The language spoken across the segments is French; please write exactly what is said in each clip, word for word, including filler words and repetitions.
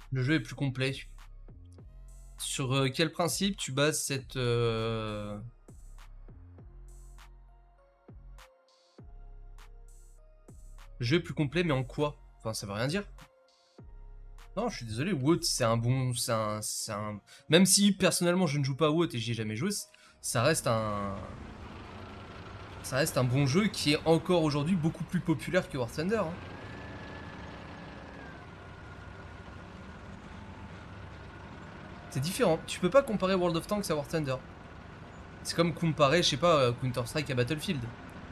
Le jeu est plus complet. Sur euh, quel principe tu bases cette... Euh... Le jeu est plus complet, mais en quoi? Enfin, ça veut rien dire. Non, je suis désolé, WoT, c'est un bon... c'est un, c'est un... Même si, personnellement, je ne joue pas à WoT et j'y ai jamais joué, ça reste un... Ça reste un bon jeu qui est encore aujourd'hui beaucoup plus populaire que War Thunder. Hein. C'est différent. Tu peux pas comparer World of Tanks à War Thunder. C'est comme comparer, je sais pas, Counter-Strike à Battlefield.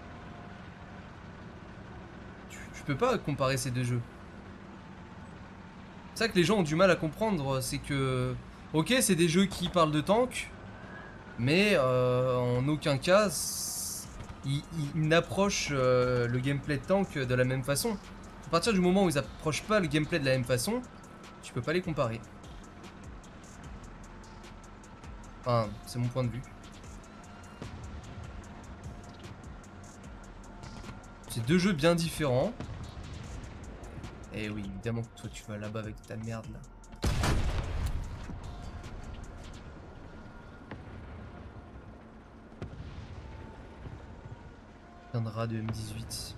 Tu, tu peux pas comparer ces deux jeux. C'est ça que les gens ont du mal à comprendre, c'est que... Ok, c'est des jeux qui parlent de tanks, mais euh, en aucun cas, ils, ils n'approchent euh, le gameplay de tank de la même façon. À partir du moment où ils approchent pas le gameplay de la même façon, tu peux pas les comparer. Enfin, c'est mon point de vue. C'est deux jeux bien différents. Et oui, évidemment que toi tu vas là-bas avec ta merde là. Viendra de M dix-huit.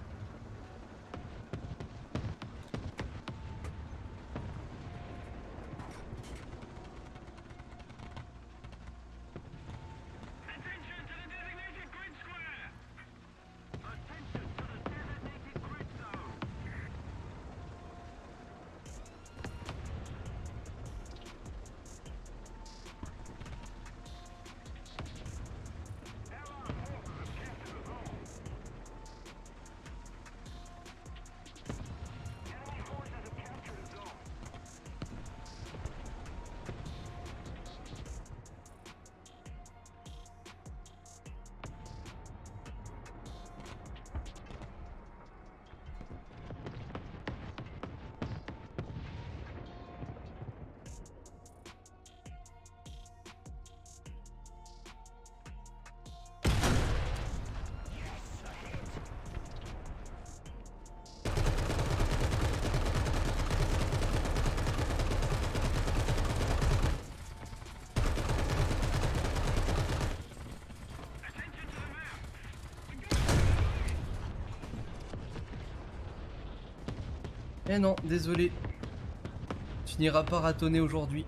Eh non, désolé. Tu n'iras pas ratonner aujourd'hui.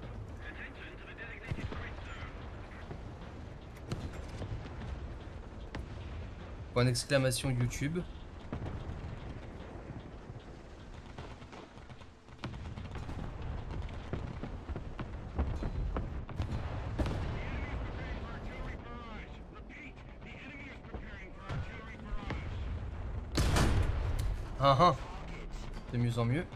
Point d'exclamation YouTube. Ah ah. De mieux en mieux.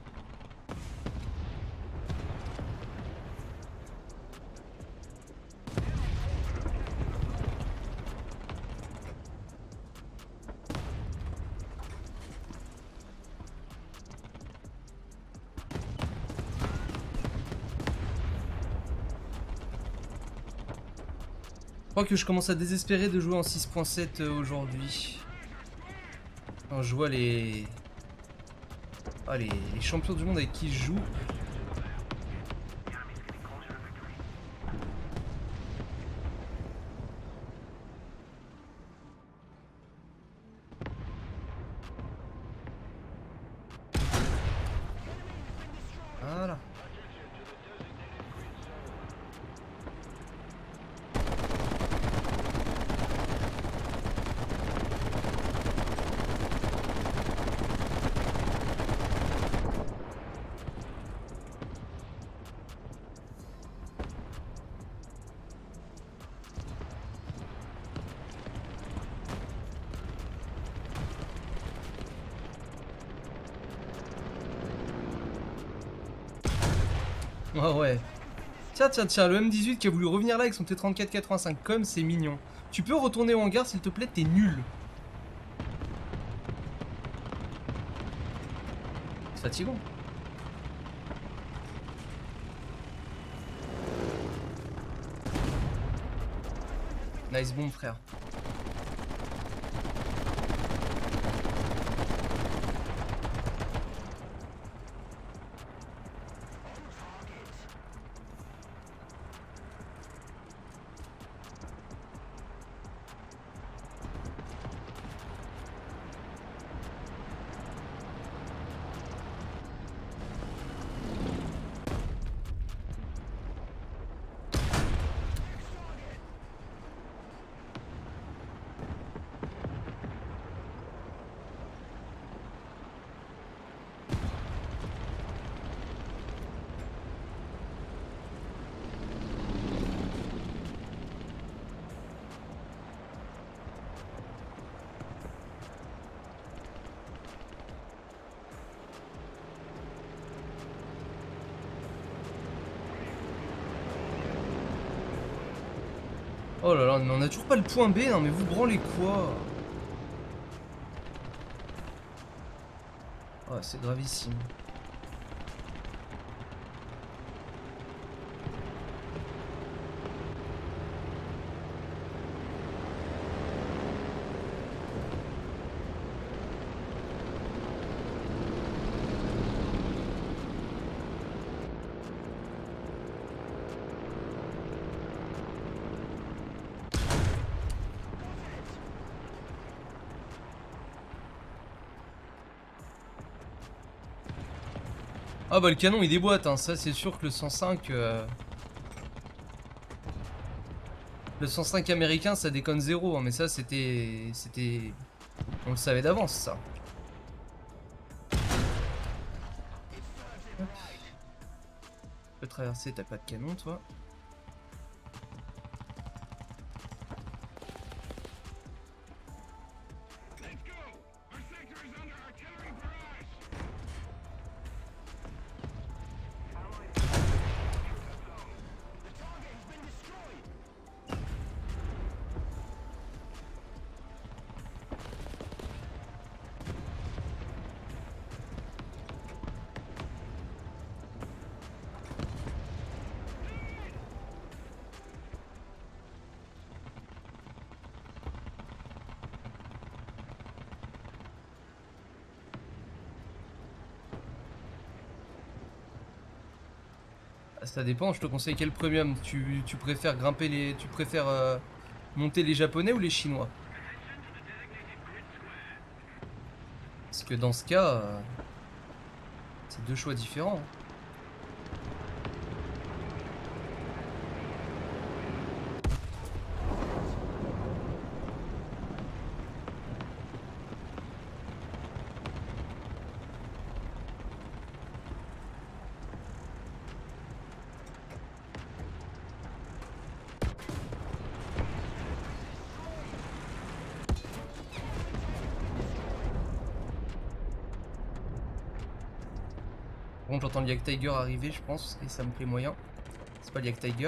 Je crois que je commence à désespérer de jouer en six point sept aujourd'hui. Quand je vois les... Ah, les... les champions du monde avec qui je joue. Voilà. Ah ouais. Tiens, tiens, tiens, le M dix-huit qui a voulu revenir là avec son T trente-quatre quatre-vingt-cinq, comme c'est mignon. Tu peux retourner au hangar s'il te plaît, t'es nul. C'est fatigant. Nice bomb frère. Oh là là, mais on a toujours pas le point B, non mais vous branlez quoi? Oh, c'est gravissime. Ah bah le canon il déboîte, hein. Ça c'est sûr que le cent cinq... Euh... Le cent cinq américain ça déconne zéro, hein, mais ça c'était... C'était... On le savait d'avance ça. Hop. Tu peux traverser, t'as pas de canon toi. Ça dépend, je te conseille quel premium. Tu, tu préfères grimper les. Tu préfères euh, monter les japonais ou les chinois? Parce que dans ce cas, euh, c'est deux choix différents. Bon, j'entends le Yak Tiger arriver, je pense, et ça me plaît moyen. C'est pas le Yak Tiger.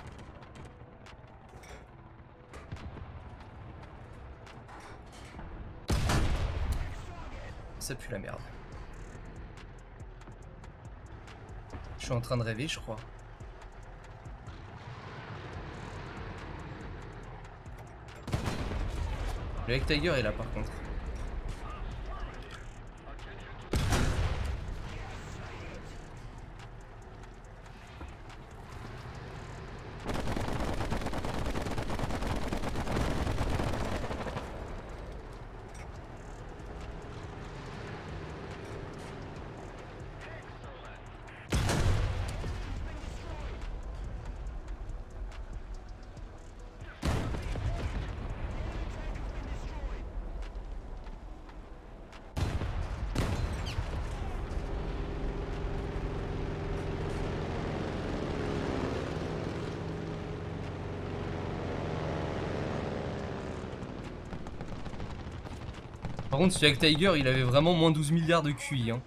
Ça pue la merde. Je suis en train de rêver, je crois. Le Yak Tiger est là par contre. Par contre, ce Yak Tiger, il avait vraiment moins douze milliards de Q I. Hein.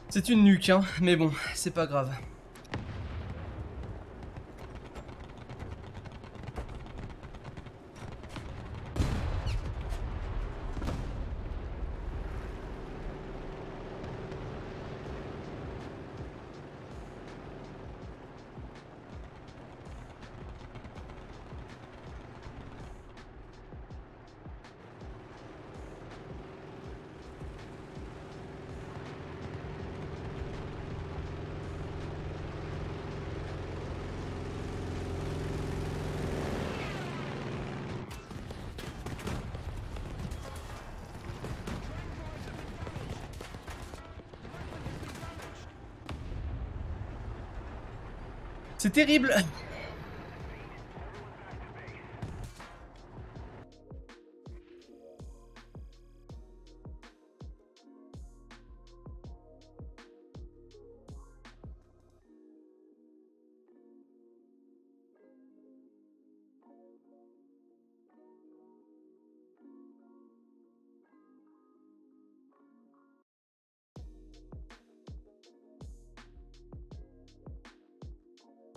C'est une nuque, hein, mais bon, c'est pas grave. C'est terrible.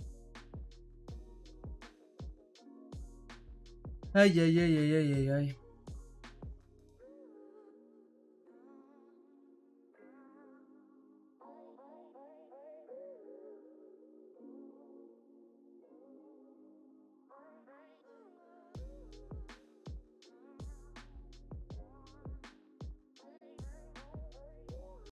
Aïe aïe aïe aïe aïe aïe aïe.